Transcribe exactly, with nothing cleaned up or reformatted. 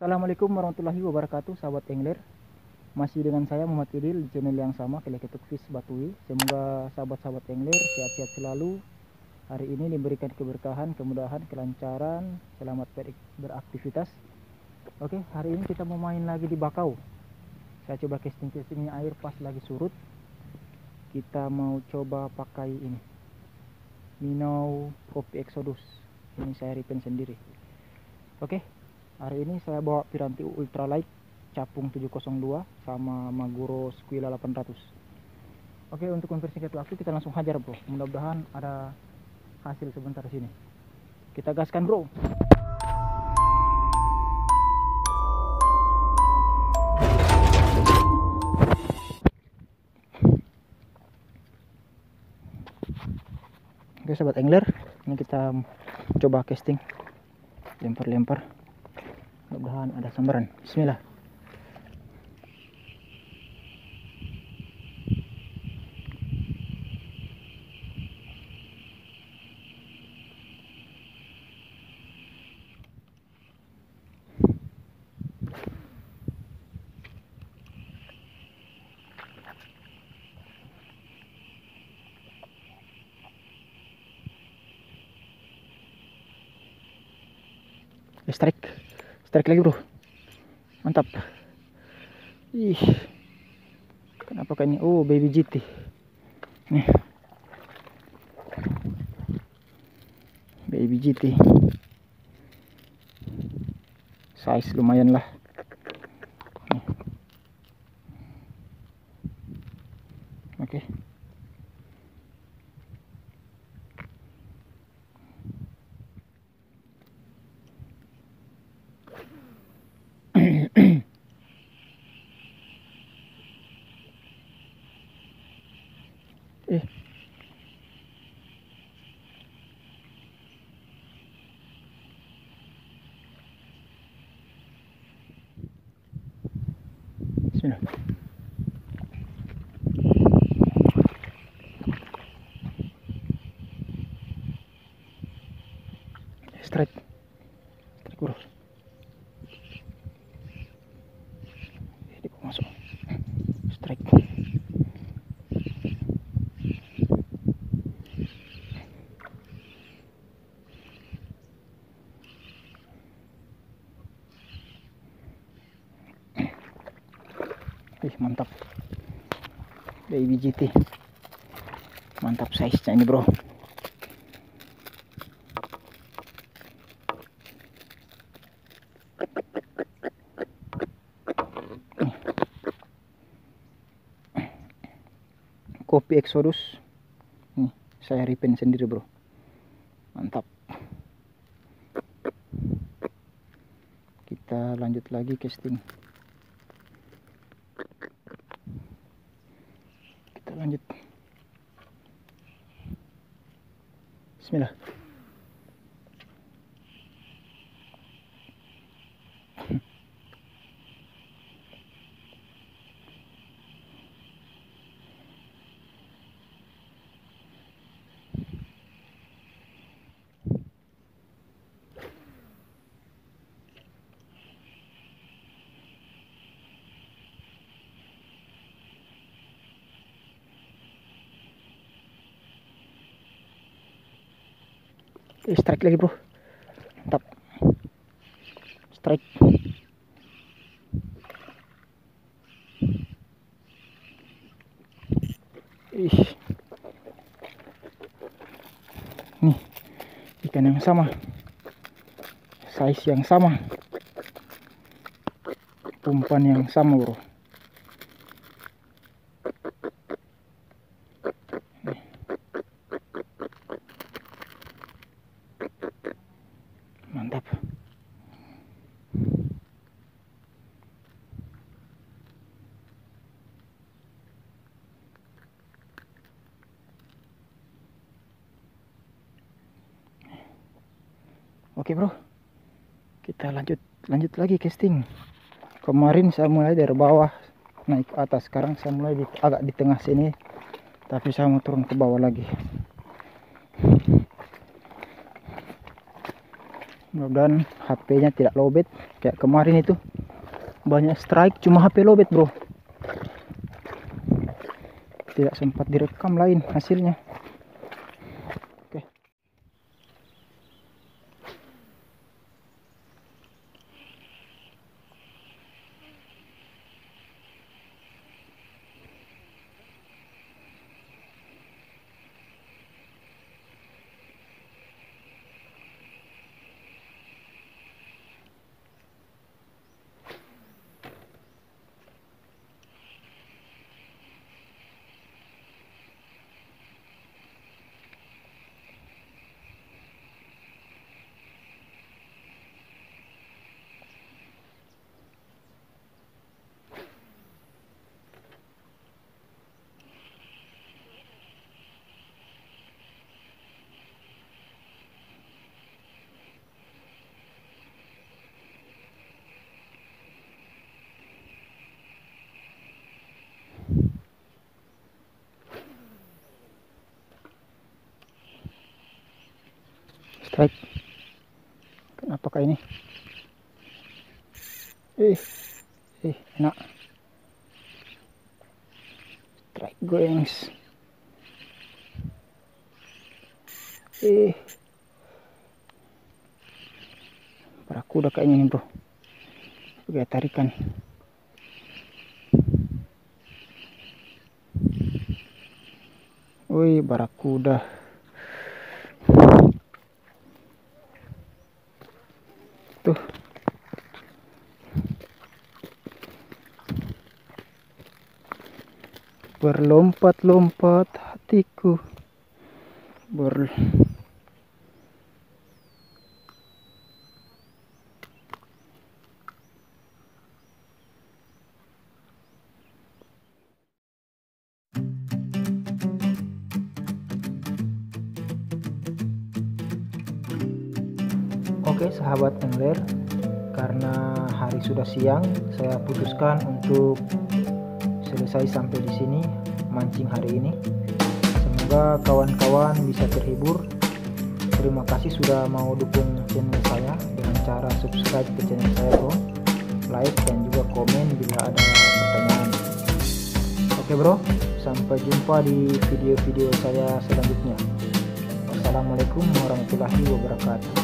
Assalamualaikum warahmatullahi wabarakatuh, sahabat angler. Masih dengan saya Muhammad Idil di channel yang sama, Keleketuk Fish Batui. Semoga sahabat-sahabat angler sehat-sehat selalu. Hari ini diberikan keberkahan, kemudahan, kelancaran, selamat ber beraktivitas. Oke, hari ini kita mau main lagi di bakau. Saya coba casting-castingnya air pas lagi surut. Kita mau coba pakai ini, Minnow Kopi Exodus. Ini saya repaint sendiri. Oke, hari ini saya bawa Piranti Ultralight capung tujuh nol dua sama Maguro Squilla delapan ratus. Oke, untuk mempersingkat waktu kita langsung hajar, bro. Mudah-mudahan ada hasil sebentar sini. Kita gaskan, bro. Oke, sahabat angler, ini kita coba casting. Lempar-lempar. Mudah-mudahan ada sambaran. Bismillah. Strike, strike lagi, bro. Mantap. Ih, kenapa kan ini? Oh, baby G T. Nih, baby G T. Size lumayan lah. Nih. Oke. Eh, Bismillah. Strike, strike, bro. Ini masuk. Strike. Ih, mantap. Baby G T. Mantap size-nya ini, bro. Nih. Kopi Exodus. Nih, saya repaint sendiri, bro. Mantap. Kita lanjut lagi casting. Kita lanjut. Bismillah. Eh, strike lagi, bro. Mantap. Strike. Ih. Nih, ikan yang sama, size yang sama, umpan yang sama, bro. Nih. Mantap. Oke, bro, kita lanjut lanjut lagi casting. Kemarin saya mulai dari bawah naik ke atas, sekarang saya mulai di, agak di tengah sini, tapi saya mau turun ke bawah lagi. Mudah-mudahan H P-nya tidak lowbat kayak kemarin itu. Banyak strike cuma H P lowbat, bro. Tidak sempat direkam lain hasilnya. Oke. Strike. Kenapa kayak ini? Eh, eh, enak. Strike gengs. Eh, barakuda kayaknya nih, bro. Pakai tarikan. Wih, barakuda. Tuh. Berlompat-lompat hatiku. Ber Oke sahabat angler, karena hari sudah siang, saya putuskan untuk selesai sampai di sini mancing hari ini. Semoga kawan-kawan bisa terhibur. Terima kasih sudah mau dukung channel saya dengan cara subscribe ke channel saya, bro, like dan juga komen bila ada pertanyaan. Oke bro, sampai jumpa di video-video saya selanjutnya. Wassalamualaikum warahmatullahi wabarakatuh.